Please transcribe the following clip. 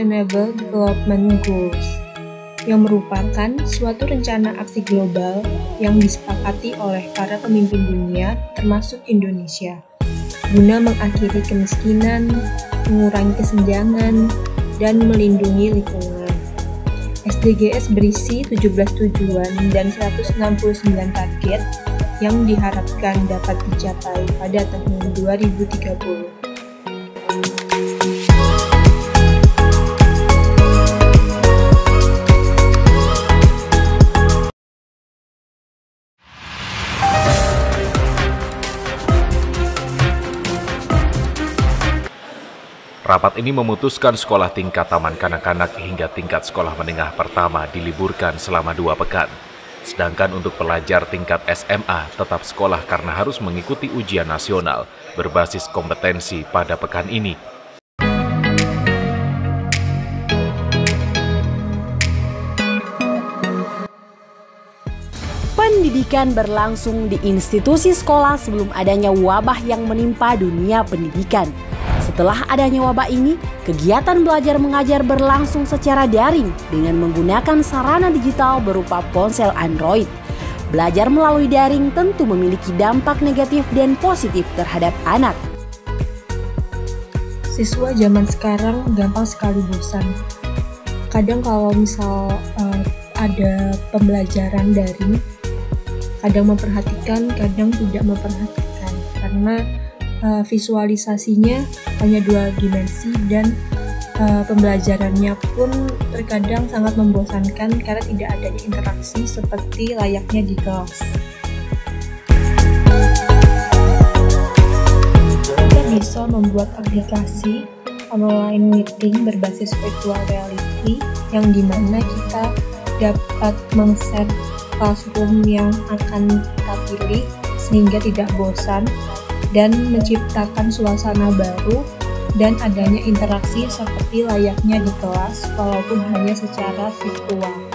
Sustainable Development Goals, yang merupakan suatu rencana aksi global yang disepakati oleh para pemimpin dunia, termasuk Indonesia, guna mengakhiri kemiskinan, mengurangi kesenjangan, dan melindungi lingkungan. SDGs berisi 17 tujuan dan 169 target yang diharapkan dapat dicapai pada tahun 2030. Rapat ini memutuskan sekolah tingkat taman kanak-kanak hingga tingkat sekolah menengah pertama diliburkan selama 2 pekan. Sedangkan untuk pelajar tingkat SMA tetap sekolah karena harus mengikuti ujian nasional berbasis kompetensi pada pekan ini. Pendidikan berlangsung di institusi sekolah sebelum adanya wabah yang menimpa dunia pendidikan. Setelah adanya wabah ini, kegiatan belajar mengajar berlangsung secara daring dengan menggunakan sarana digital berupa ponsel Android. Belajar melalui daring tentu memiliki dampak negatif dan positif terhadap anak. Siswa zaman sekarang gampang sekali bosan. Kadang kalau misal ada pembelajaran daring, kadang memperhatikan, kadang tidak memperhatikan, karena visualisasinya hanya 2 dimensi dan pembelajarannya pun terkadang sangat membosankan karena tidak adanya interaksi seperti layaknya di kelas. Kita bisa membuat aplikasi online meeting berbasis virtual reality yang dimana kita dapat meng-set classroom yang akan kita pilih sehingga tidak bosan dan menciptakan suasana baru dan adanya interaksi seperti layaknya di kelas walaupun hanya secara virtual.